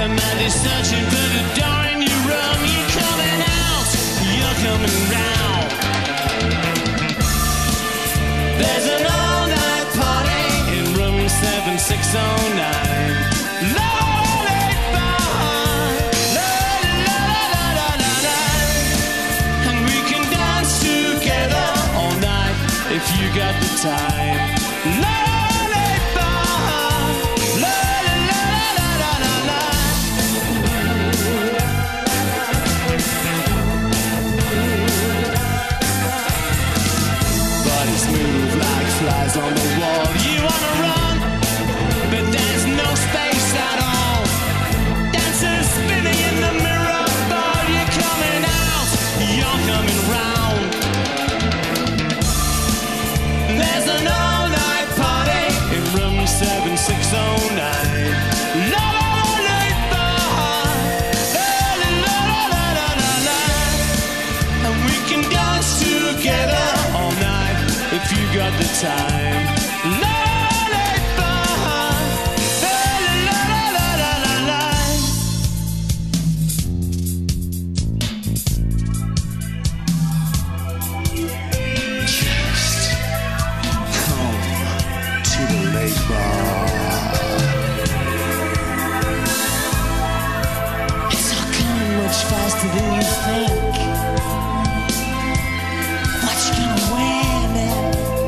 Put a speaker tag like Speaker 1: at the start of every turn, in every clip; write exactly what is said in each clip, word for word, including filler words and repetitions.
Speaker 1: The man is searching for the door in your room. You're coming out, you're coming round. There's an all-night party in room seven six oh nine. Lonely bar, la la la la la la. And we can dance together all night if you got the time. Lonely bar, la la la la la la. Bodies move like flies on the wall. You wanna run, but there's no space at all. Dancers spinning in the mirror ball. You're coming out, you're coming round. There's an all-night party in room seven six oh nine. La la la la la la la la la la. And we can dance together all night if you got the time. La la la la la la la la. Just come to the late bar. It's all coming much faster than you think. What you gonna wear, man?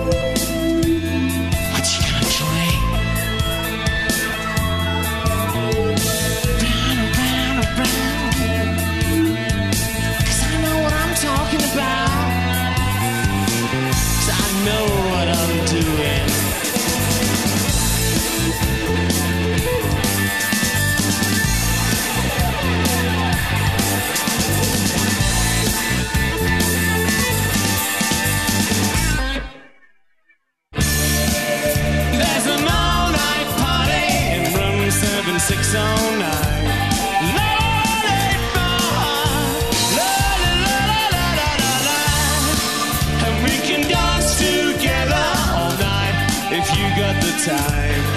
Speaker 1: What you gonna drink? Brown, brown, brown. 'Cause I know what I'm talking about. 'Cause I know what I'm doing. There's an all-night party in room seven six oh nine. Lonely bar, la la la la la la la. And we can dance together all night if you got the time.